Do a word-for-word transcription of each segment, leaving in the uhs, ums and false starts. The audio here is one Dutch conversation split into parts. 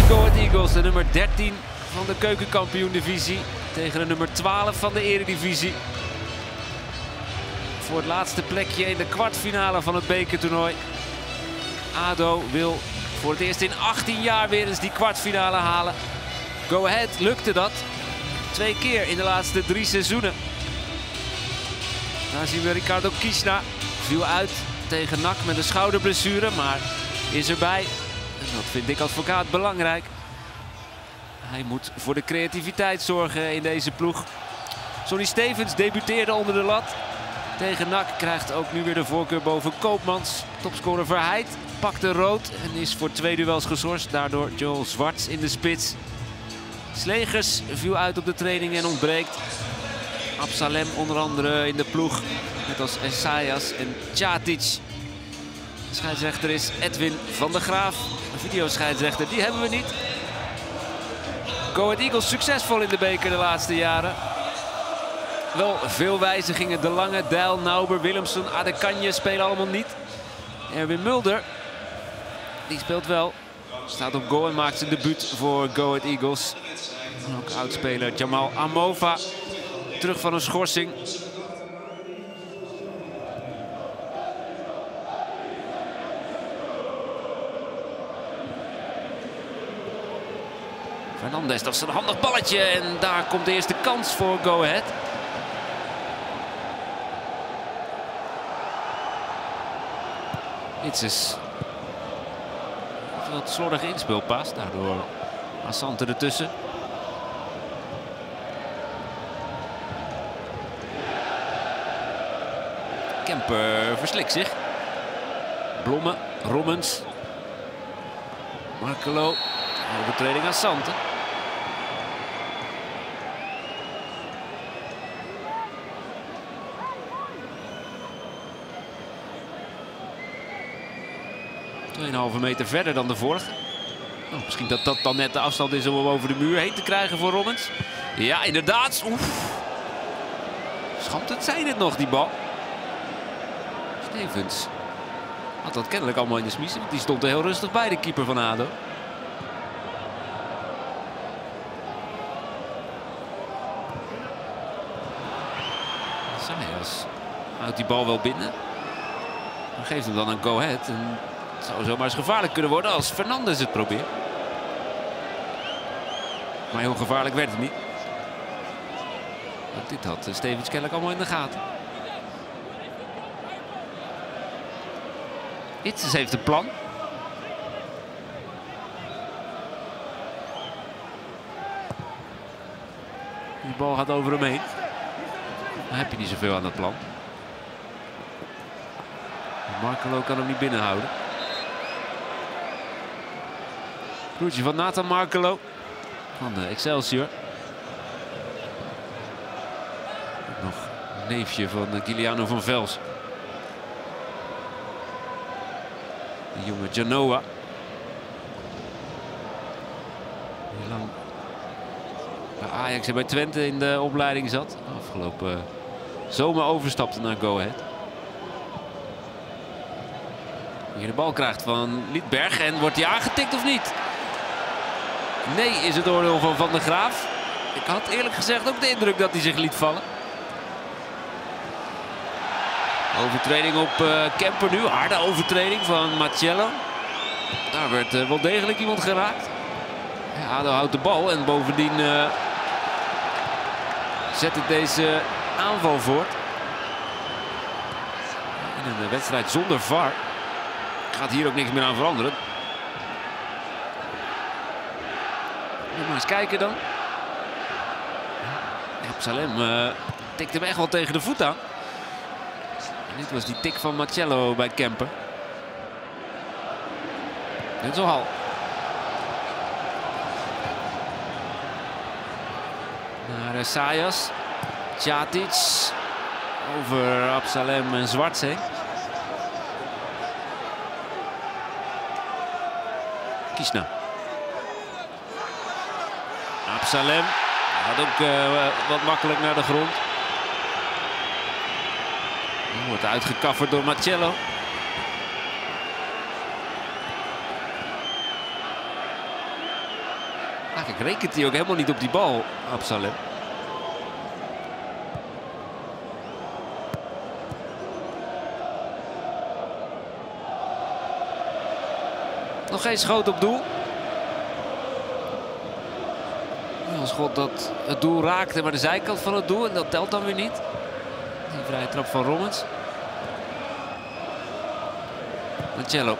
Go Ahead Eagles, de nummer dertien van de keukenkampioen-divisie tegen de nummer twaalf van de eredivisie. Voor het laatste plekje in de kwartfinale van het bekertoernooi. A D O wil voor het eerst in achttien jaar weer eens die kwartfinale halen. Go Ahead lukte dat. Twee keer in de laatste drie seizoenen. Daar zien we Ricardo Kishna. Viel uit tegen N A C met een schouderblessure, maar is erbij. En dat vind ik advocaat belangrijk. Hij moet voor de creativiteit zorgen in deze ploeg. Sonny Stevens debuteerde onder de lat tegen N A C. Krijgt ook nu weer de voorkeur boven Koopmans. Topscorer Verheid pakte rood en is voor twee duels geschorst. Daardoor Joel Zwarts in de spits. Slegers viel uit op de training en ontbreekt. Absalem onder andere in de ploeg. Net als Esaias en Tjatic. De scheidsrechter is Edwin van der Graaf. Een videoscheidsrechter, die hebben we niet. Go Ahead Eagles succesvol in de beker de laatste jaren. Wel veel wijzigingen. De Lange, Dijl, Nauber, Willemsen, Adekanje spelen allemaal niet. Erwin Mulder, die speelt wel. Staat op goal en maakt zijn debuut voor Go Ahead Eagles. En ook oudspeler Jamal Amova. Terug van een schorsing. Fernandes, dat is een handig balletje. En daar komt de eerste kans voor Go Ahead. Itzes. Wat slordig inspeelpaas. Daardoor Assante ertussen. Kemper verslikt zich. Blomme, Rommens. Markelo. Overtreding aan Assante. tweeënhalve meter verder dan de vorige. Oh, misschien dat dat dan net de afstand is om hem over de muur heen te krijgen voor Rommens. Ja, inderdaad. Oef. Schampt het zijn het nog, die bal. Stevens had dat kennelijk allemaal in de smiezen. Want die stond er heel rustig bij, de keeper van A D O. Sayas houdt die bal wel binnen. Maar geeft hem dan aan Go Ahead. En het zou zomaar eens gevaarlijk kunnen worden als Fernandes het probeert. Maar heel gevaarlijk werd het niet. Want dit had Stevens kennelijk allemaal in de gaten. Itzes heeft een plan. Die bal gaat over hem heen. Dan heb je niet zoveel aan dat plan. Markelo kan hem niet binnenhouden. Broertje van Nathan Markelo. Van de Excelsior. Nog een neefje van Giuliano van Vels. De jonge Genoa. Die lang bij Ajax en bij Twente in de opleiding zat. Afgelopen zomer overstapte naar Go Ahead. Hier de bal krijgt van Liedberg en wordt hij aangetikt of niet? Nee, is het oordeel van Van der Graaf. Ik had eerlijk gezegd ook de indruk dat hij zich liet vallen. Overtreding op uh, Kemper nu. Harde overtreding van Marcello. Daar werd uh, wel degelijk iemand geraakt. Ja, A D O houdt de bal en bovendien uh, zet het deze aanval voort. In een wedstrijd zonder V A R gaat hier ook niks meer aan veranderen. Maar eens kijken dan. Absalem uh, tikt hem echt wel tegen de voet aan. En dit was die tik van Marcello bij Kemper. Net zo hal. Naar Esaias. Tjatic. Over Absalem en Zwarts heen. Kishna. Absalem gaat ook uh, wat makkelijk naar de grond. Wordt uitgekafferd door Marcello. Kijk, rekent hij ook helemaal niet op die bal, Absalem. Nog geen schoot op doel. Een schot dat het doel raakte, maar de zijkant van het doel. En dat telt dan weer niet. Die vrije trap van Rommens. Marcelo.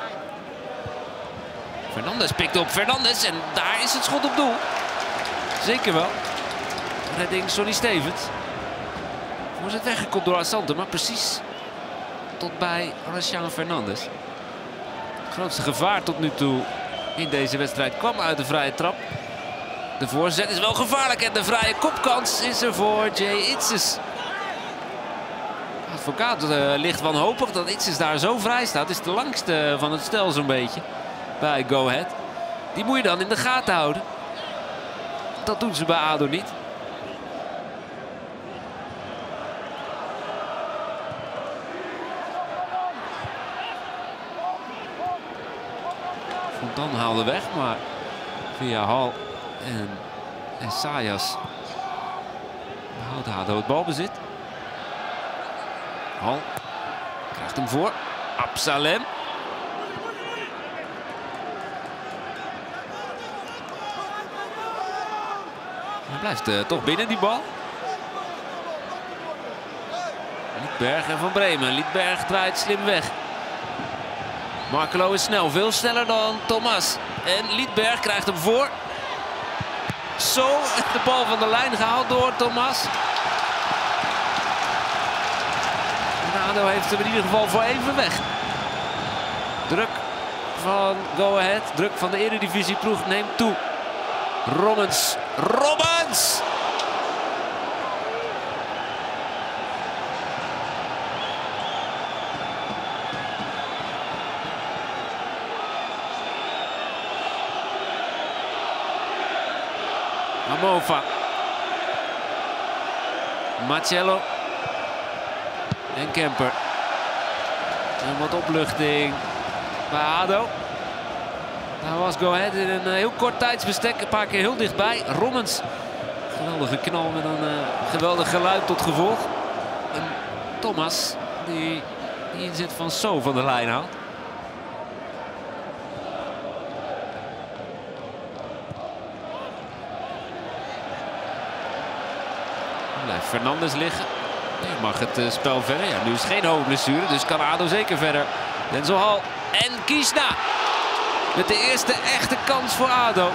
Fernandes pikt op Fernandes en daar is het schot op doel. Zeker wel. Redding Sonny Stevens. Voorzet weggekopt door Asante, maar precies tot bij Rashaan Fernandes. Het grootste gevaar tot nu toe in deze wedstrijd kwam uit de vrije trap. De voorzet is wel gevaarlijk en de vrije kopkans is er voor Jay Itzes. Advocaat uh, ligt wanhopig dat Itzes daar zo vrij staat. Het is de langste van het stel zo'n beetje bij Go Ahead. Die moet je dan in de gaten houden. Dat doen ze bij A D O niet. Fontan haalde weg, maar via Hal en Essayas houdt A D O het balbezit. Hal krijgt hem voor. Absalem. Hij blijft uh, toch binnen die bal. Liedberg en Van Bremen. Liedberg draait slim weg. Markelo is snel, veel sneller dan Thomas. En Liedberg krijgt hem voor. Zo, de bal van de lijn gehaald door Thomas. En A D O heeft hem in ieder geval voor even weg. Druk van Go Ahead, druk van de Eredivisieploeg neemt toe. Rommens, Rommens! Amova. Marcelo. En Kemper. En wat opluchting bij A D O. Daar was Go Ahead in een heel kort tijdsbestek een paar keer heel dichtbij. Rommens. Geweldige knal met een uh, geweldig geluid tot gevolg. En Thomas die de inzet van So van de lijn haalt. Blijft Fernandes liggen. Nee, mag het uh, spel verder. Ja, nu is geen hoofdblessure, dus kan A D O zeker verder. Denzel Hal en Kishna. Met de eerste echte kans voor A D O.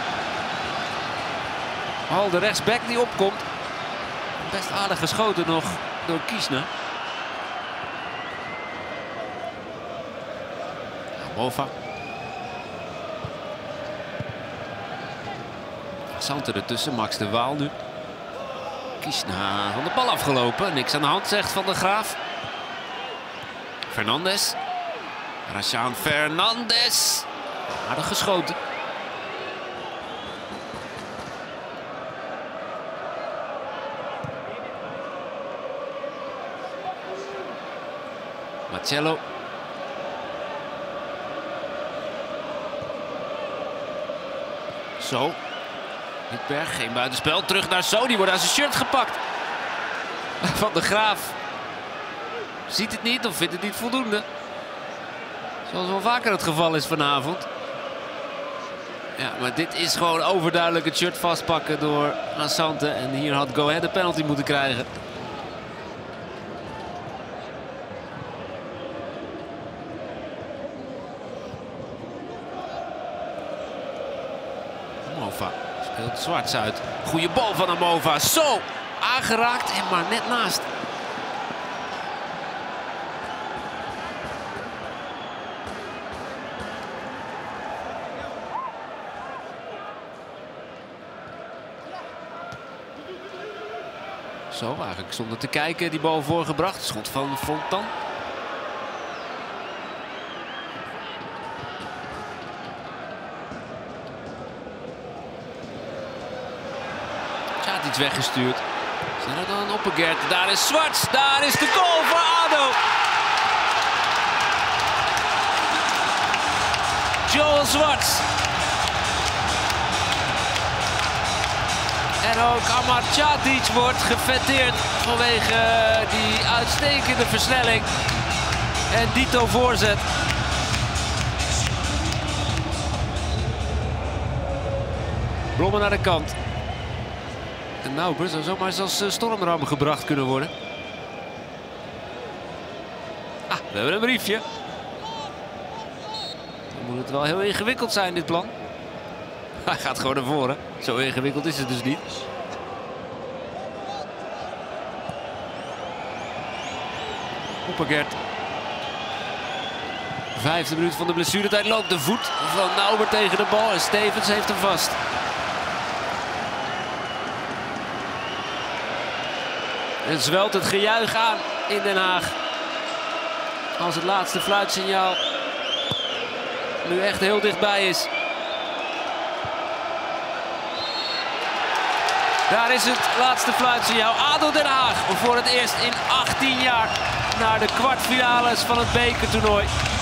Hal, de rechtsback die opkomt. Best aardig geschoten nog door Kishna. Mova. Asante ertussen, Max de Waal nu. Kishna van de bal afgelopen. Niks aan de hand, zegt Van der Graaf. Fernandes. Rashaan Fernandes. Aardig geschoten. Marcelo. Zo. Liedberg, geen buitenspel. Terug naar So, die wordt aan zijn shirt gepakt. Van der Graaf ziet het niet of vindt het niet voldoende. Zoals wel vaker het geval is vanavond. Ja, maar dit is gewoon overduidelijk het shirt vastpakken door Asante. En hier had Go Ahead de penalty moeten krijgen. Amova speelt Zwarts uit. Goeie bal van Amova. Zo, aangeraakt en maar net naast. Zo, eigenlijk zonder te kijken die bal voorgebracht. Schot van Fontan. Tjaat iets weggestuurd. Zijn er dan Oppegaard? Daar is Zwarts. Daar is de goal voor A D O. Joel Zwarts. En ook Amar Čatic wordt gefêteerd vanwege die uitstekende versnelling. En dito voorzet. Blommen naar de kant. En Nauber zou zomaar eens als stormram gebracht kunnen worden. Ah, we hebben een briefje. Dan moet het wel heel ingewikkeld zijn, dit plan. Hij gaat gewoon naar voren. Zo ingewikkeld is het dus niet. Oppergert. Vijfde minuut van de blessuretijd loopt de voet van Nauber tegen de bal. En Stevens heeft hem vast. En zwelt het gejuich aan in Den Haag. Als het laatste fluitsignaal nu echt heel dichtbij is. Daar is het laatste fluitsignaal. A D O Den Haag voor het eerst in achttien jaar naar de kwartfinales van het bekertoernooi.